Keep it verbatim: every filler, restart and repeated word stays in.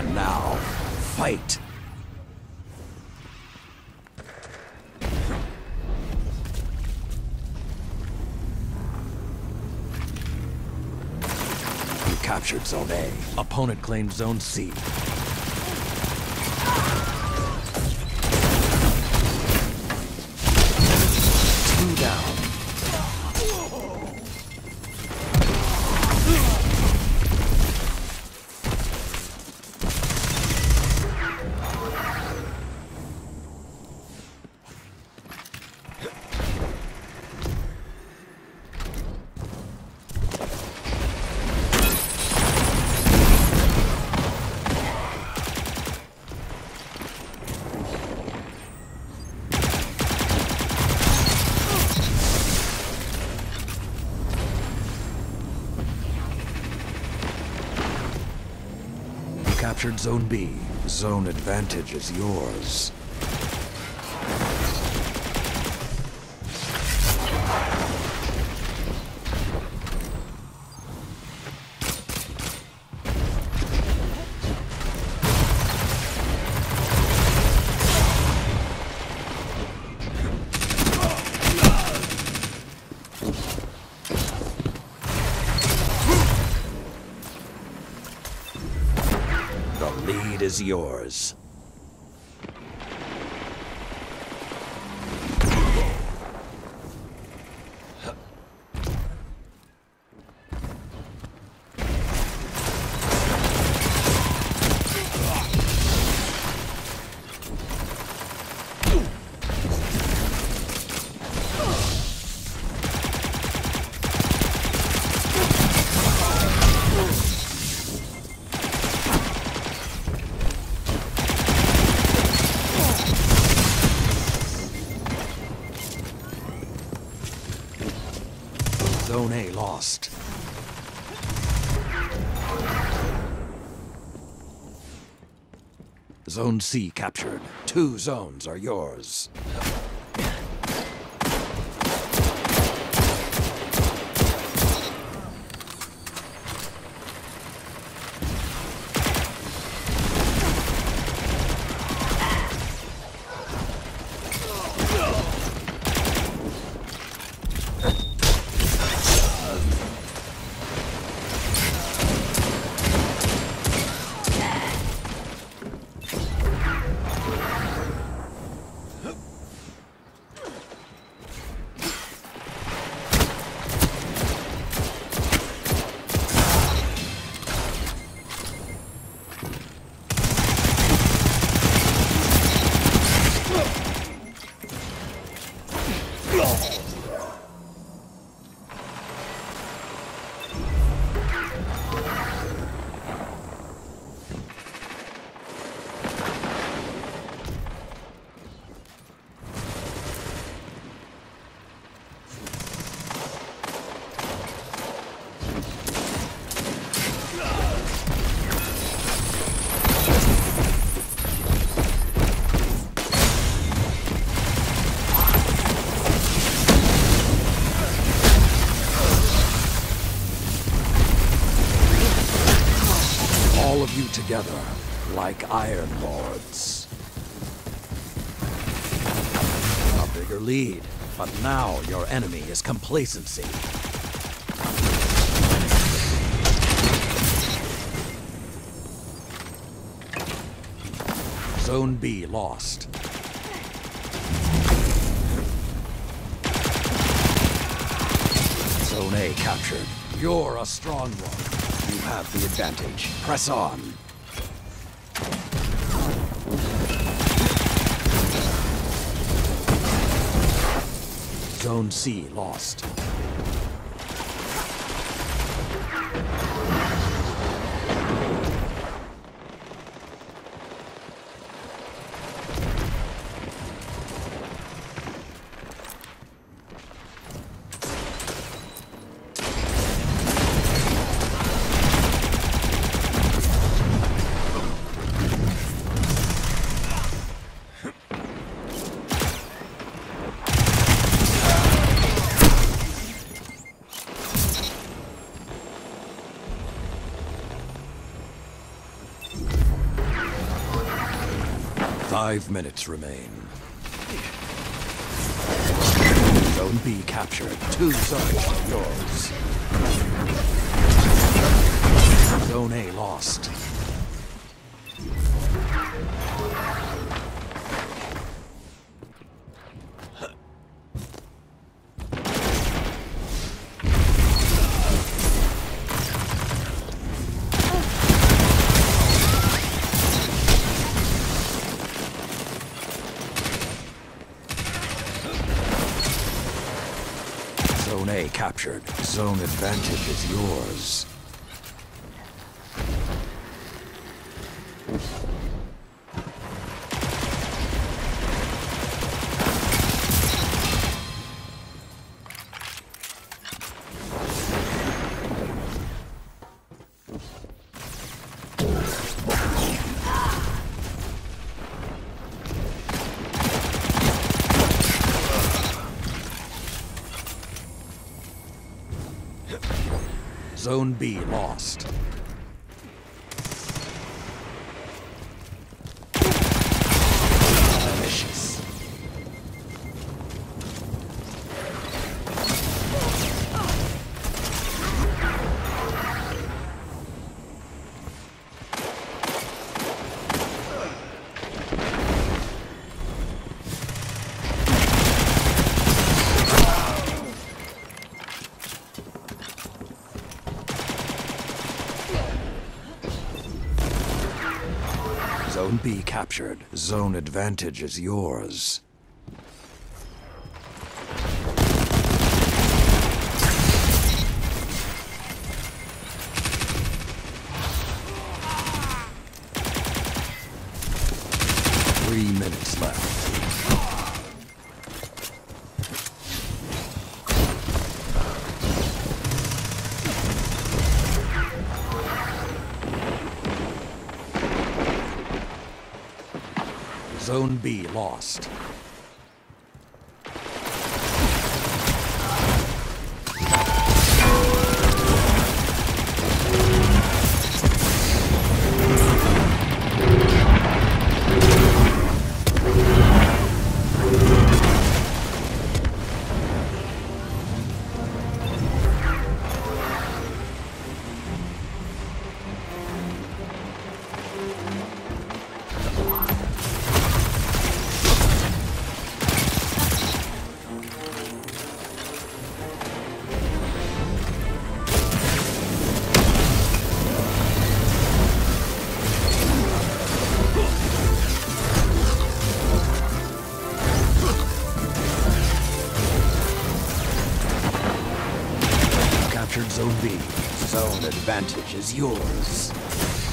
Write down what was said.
And now, fight! You captured Zone A. Opponent claimed Zone C. Two down. Captured Zone B. Zone advantage is yours. Lead is yours. Zone A lost. Zone C captured. Two zones are yours. All of you together, like Iron Lords. A bigger lead, but now your enemy is complacency. Zone B lost. Zone A captured. You're a strong one. You have the advantage. Press on. Zone C lost. Five minutes remain. Zone B captured. Two zones are yours. Zone A lost. Zone A captured. Zone advantage is yours. Zone B lost. Tenacious. Zone B captured. Zone advantage is yours. Three minutes left. Zone B lost. Captured Zone B. Zone advantage is yours.